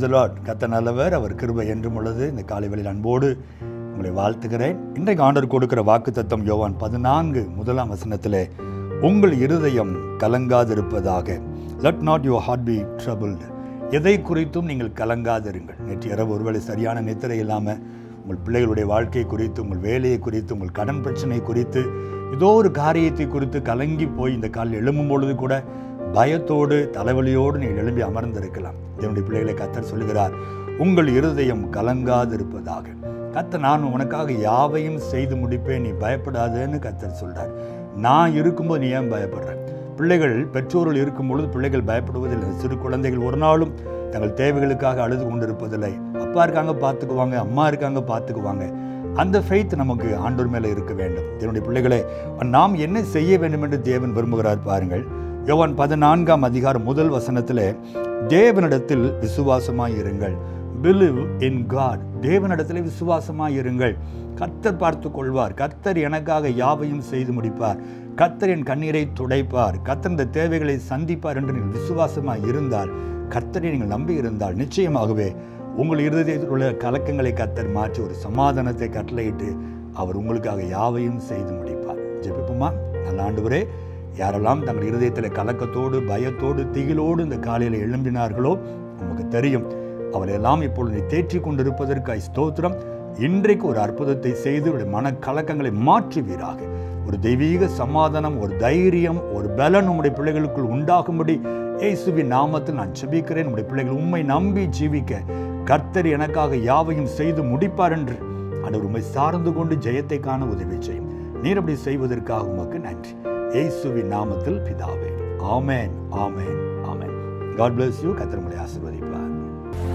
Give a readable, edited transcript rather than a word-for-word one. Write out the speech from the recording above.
தி Lord. கர்த்தர் நல்லவர், அவர் கிருபை என்றும் உள்ளது. இந்த காலை வேளையில் அன்போடு உங்களை வாழ்த்துகிறேன். இன்றைக்கு ஆண்டவர் கொடுக்கிற வாக்குத்தத்தம் யோவான் 14:1 உங்கள் இருதயம் கலங்காதிருப்பதாக. Let not your heart be troubled. எதை குறித்தும் நீங்கள் கலங்காதிருங்கள். நேற்று இரவு ஒருவேளை சரியான நித்திரை இல்லாமல் உங்கள் பிள்ளைகளுடைய வாழ்க்கை குறித்து, உங்கள் வேலையை குறித்து, உங்கள் கடன் பிரச்சனை குறித்து, ஏதோ ஒரு காரியத்தை குறித்து கலங்கி போய் இந்த காலில் எழும்பும் பொழுது கூட பயத்தோடு தலைவலியோடு நீங்கள் எழும்பி அமர்ந்திருக்கலாம். என்னுடைய பிள்ளைகளை கர்த்தர் சொல்லுகிறார், உங்கள் இருதயம் கலங்காதிருப்பதாக. கர்த்தர் நான் உனக்காக யாவையும் செய்து முடிப்பேன், நீ பயப்படாதேன்னு கர்த்தர் சொல்றார். நான் இருக்கும்போது நீ ஏன் பயப்படுற? பிள்ளைகள் பெற்றோர்கள் இருக்கும் பொழுது பிள்ளைகள் பயப்படுவதில்லை. சிறு குழந்தைகள் ஒரு நாளும் தங்கள் தேவைகளுக்காக அழுது கொண்டிருப்பதில்லை. அப்பா இருக்காங்க பார்த்துக்குவாங்க, அம்மா இருக்காங்க பார்த்துக்குவாங்க. அந்த ஃபெய்த் நமக்கு ஆண்டவர் மேலே இருக்க வேண்டும். என்னுடைய பிள்ளைகளை நாம் என்ன செய்ய வேண்டும் என்று தேவன் விரும்புகிறார் பாருங்கள். யோவான் 14:1 தேவனிடத்தில் விசுவாசமாயிருங்கள். Believe in God. தேவனிடத்தில் விசுவாசமாயிருங்கள். கர்த்தர் பார்த்து கொள்வார். கர்த்தர் எனக்காக யாவையும் செய்து முடிப்பார். கர்த்தர் என் கண்ணீரை துடைப்பார். கர்த்தர் இந்த தேவைகளை சந்திப்பார் என்று நீங்கள் விசுவாசமாக இருந்தால், கர்த்தரை நீங்கள் நம்பி இருந்தால், நிச்சயமாகவே உங்கள் இருதயத்தில் உள்ள கலக்கங்களை கர்த்தர் மாற்றி ஒரு சமாதானத்தை கட்டளையிட்டு அவர் உங்களுக்காக யாவையும் செய்து முடிப்பார். ஜெபிப்போமா? நல்ல ஆண்டவரே, யாரெல்லாம் தங்கள் இருதயத்தில் கலக்கத்தோடு, பயத்தோடு, திகிலோடு இந்த காலையில் எழும்பினார்களோ நமக்கு தெரியும். அவரையெல்லாம் இப்பொழுது நீ தேற்றி கொண்டிருப்பதற்காய் ஸ்தோத்திரம். இன்றைக்கு ஒரு அற்புதத்தை செய்து உடைய மனக்கலக்கங்களை மாற்றுவீராக. ஒரு தெய்வீக சமாதானம், ஒரு தைரியம், ஒரு பலன் உம்முடைய பிள்ளைகளுக்குள் உண்டாகும்படி இயேசுவின் நாமத்தில் நான் ஜெபிக்கிறேன். உம்முடைய பிள்ளைகள் உம்மை நம்பி ஜீவிக்க கர்த்தர் எனக்காக யாவையும் செய்து முடிப்பார் என்று ஆண்டவர் உம்மை சார்ந்து கொண்டு ஜெயத்தை காண உதவி செய்யும். நீர் அப்படி செய்வதற்காக உமக்கு நன்றி. இயேசுவின் நாமத்தில் பிதாவே. ஆமென், ஆமென், ஆமென். God bless you. கர்த்தர் உங்களை ஆசீர்வதிப்பார்.